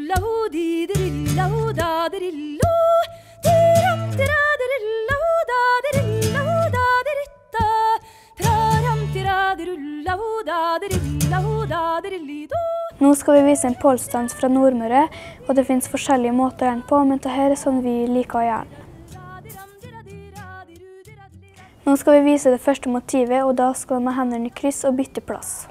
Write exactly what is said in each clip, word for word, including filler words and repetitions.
Nå skal vi vise en polsdans fra Nordmøre, og det finnes forskjellige måter å gjøre den på, men dette er sånn vi liker å gjøre den. Nå skal vi vise det første motivet, og da skal vi med hendene i kryss og bytte plass.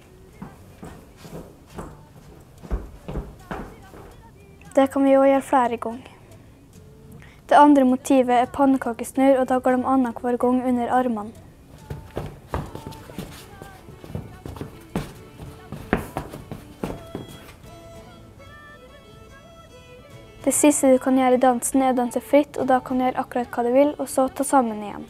Det kan vi også gjøre flere ganger. Det andre motivet er pannekakesnurr, og da går de annenhver gang under armene. Det siste du kan gjøre i dansen er å danse fritt, og da kan du gjøre akkurat hva du vil, og så ta sammen igjen.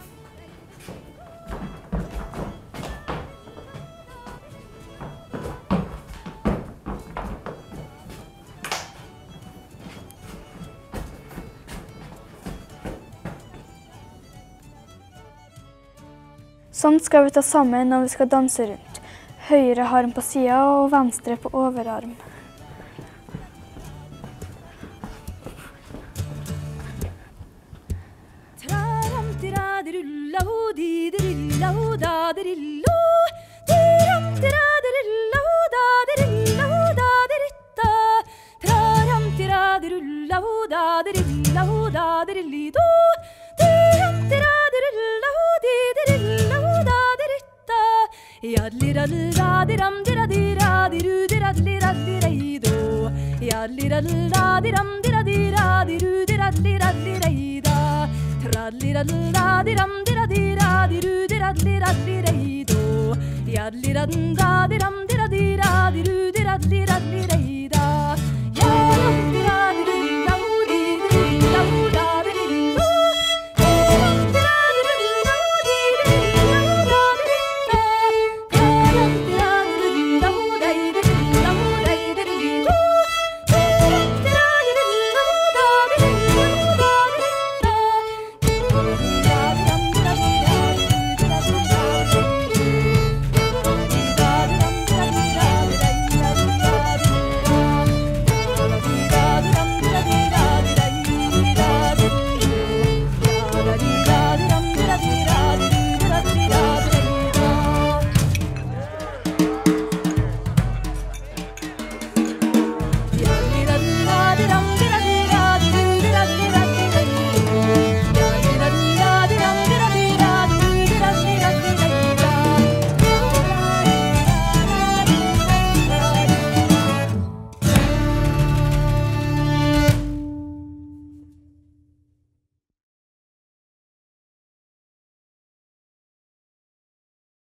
Sånn skal vi ta sammen når vi skal danse rundt. Høyre arm på siden og venstre på overarm. Yadli